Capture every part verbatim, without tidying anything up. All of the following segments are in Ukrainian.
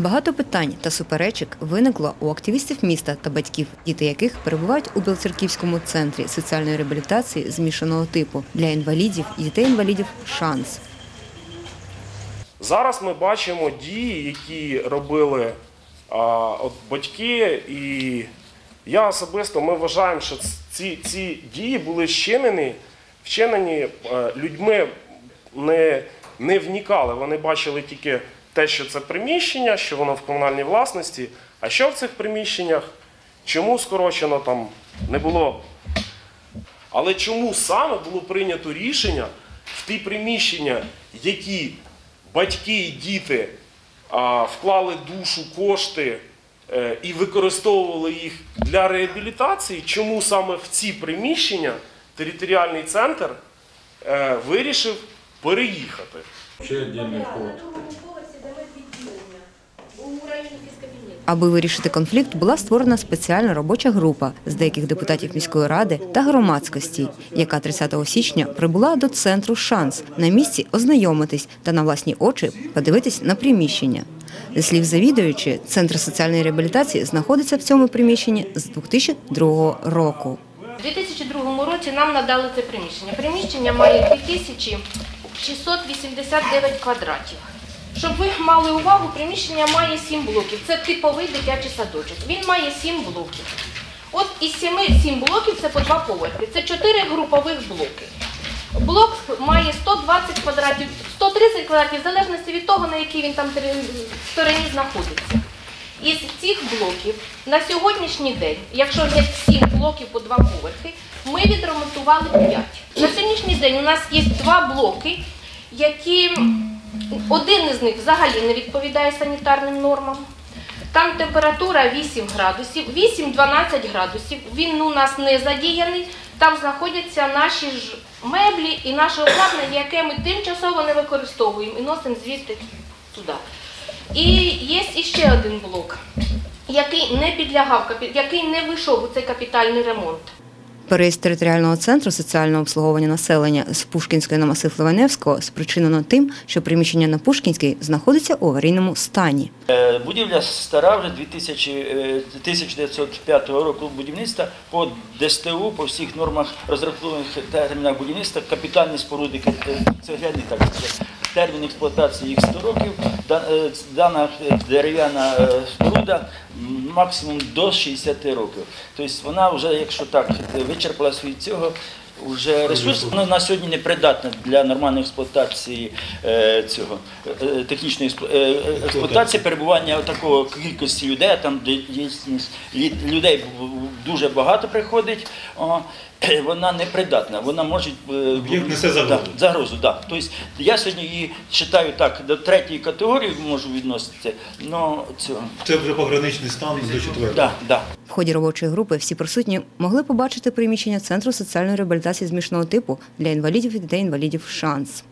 Багато питань та суперечок виникло у активістів міста та батьків, діти яких перебувають у Білоцерківському центрі соціальної реабілітації змішаного типу для інвалідів і дітей-інвалідів «Шанс». Зараз ми бачимо дії, які робили а, от батьки, і я особисто, ми вважаємо, що ці, ці дії були вчинені, вчинені а, людьми, не, не вникали, вони бачили тільки те, що це приміщення, що воно в комунальній власності, а що в цих приміщеннях, чому скорочено там не було. Але чому саме було прийнято рішення в ті приміщення, які батьки і діти а, вклали душу, кошти е, і використовували їх для реабілітації, чому саме в ці приміщення територіальний центр е, вирішив переїхати? Аби вирішити конфлікт, була створена спеціальна робоча група з деяких депутатів міської ради та громадськості, яка тридцятого січня прибула до центру «Шанс» на місці ознайомитись та на власні очі подивитись на приміщення. Зі слів завідуючої, Центр соціальної реабілітації знаходиться в цьому приміщенні з дві тисячі другого року. У дві тисячі другому році нам надали це приміщення. Приміщення має дві тисячі шістсот вісімдесят дев'ять квадратів. Щоб ви мали увагу, приміщення має сім блоків. Це типовий дитячий садочок. Він має сім блоків. От із семи сім блоків це по два поверхи. Це чотири групових блоки. Блок має сто двадцять квадратів, сто тридцять квадратів, в залежності від того, на якій він там стороні знаходиться. Із цих блоків на сьогоднішній день, якщо взяти сім блоків по два поверхи, ми відремонтували п'ять. На сьогоднішній день у нас є два блоки, які... Один із них взагалі не відповідає санітарним нормам. Там температура вісім градусів, вісім-дванадцять градусів. Він у нас не задіяний. Там знаходяться наші ж меблі і наше обладнання, яке ми тимчасово не використовуємо і носимо звідти туди. І є іще один блок, який не підлягав, який не вийшов у цей капітальний ремонт. Переїзд територіального центру соціального обслуговування населення з Пушкінської на масив Ливаневського спричинено тим, що приміщення на Пушкінській знаходиться у аварійному стані. Будівля стара, вже тисяча дев'ятсот п'ятого року будівництва, по ДСТУ, по всіх нормах розрахункових термінах будівництва, капітальні споруди, цегляні так, термін експлуатації їх сто років, дана дерев'яна споруда максимум до шістдесят років. Тобто вона вже, якщо так, вичерпала свій цього, вже ресурс, вона на сьогодні не придатна для нормальної експлуатації цього, технічної експлуатації, перебування такого кількості людей, там де є людей дуже багато приходить, вона не придатна, вона може... Об'єкт несе загрозу. Да, загрозу, так. Тобто я сьогодні її вважаю так, до третьої категорії можу відносити, но цього... Це вже пограничний стан до четвертого. Да, да. В ході робочої групи всі присутні могли побачити приміщення Центру соціальної реабілітації змішаного типу для інвалідів і дітей-інвалідів «Шанс».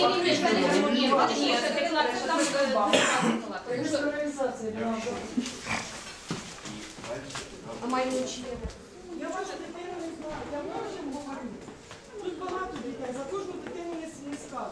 Я ваша дитина не знаю, я можу говорити. Тут багато дітей, за кожну дитину не скажу.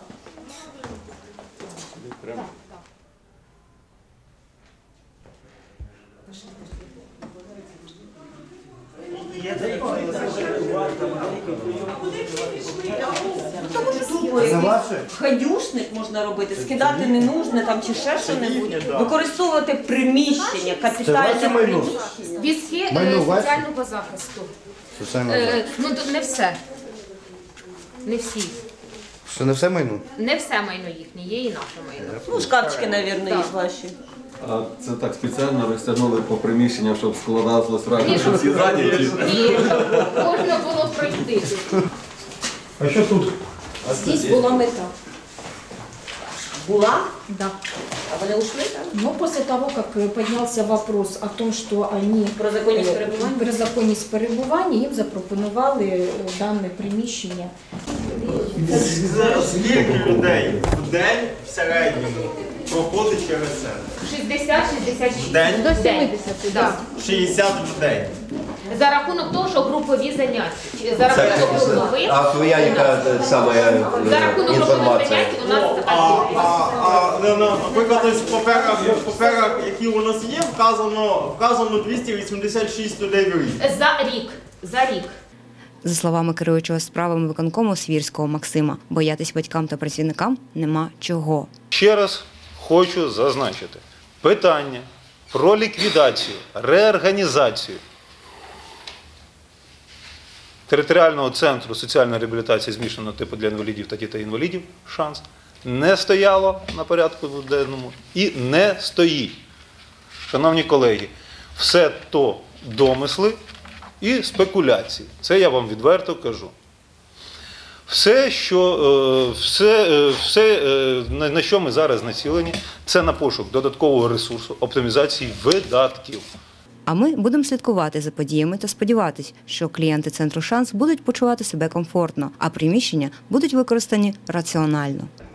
Гадюшник можна робити, скидати не нужно там чи ще що-небудь, використовувати приміщення, капітальне приміщення. Візки соціального захисту. Е, ну, не все. Не всі. Що не все майно? Не все майно їхнє, є і наше майно. Ну, шкафчики, мабуть, є ваші. А це так спеціально розтягнули по приміщенням, щоб складалось раніше, щоб всі зайняті? Ні, можна було пройти. А що тут? Здесь була мета. Была? Да. А вони ушли там? Но после того, как поднялся вопрос о том, что они Про законність перебування? про законність перебування, їм запропонували дане приміщення. Скільки людей в день в середньому проходить через центр? шістдесят - шістдесят шість. День? До сімдесят, да. шістдесят в день. За рахунок того, що групові заняття. За рахунок групових. А твоя яка саме За рахунок групових інформація? занять у нас А, така а, кількість. а, на- на- наприклад, ось в паперах, в паперах, які у нас є, вказано, вказано двісті вісімдесят шість людей в рік. За рік. За рік. За словами керуючого справами виконкому Свірського Максима, боятись батькам та працівникам нема чого. Ще раз хочу зазначити. Питання про ліквідацію, реорганізацію територіального центру соціальної реабілітації змішаного типу для інвалідів та дітей-інвалідів «Шанс» не стояло на порядку денному і не стоїть. Шановні колеги, все то домисли і спекуляції. Це я вам відверто кажу. Все, що, е, все, е, все е, на на що ми зараз націлені, це на пошук додаткового ресурсу, оптимізації видатків. А ми будемо слідкувати за подіями та сподіватись, що клієнти центру «Шанс» будуть почувати себе комфортно, а приміщення будуть використані раціонально.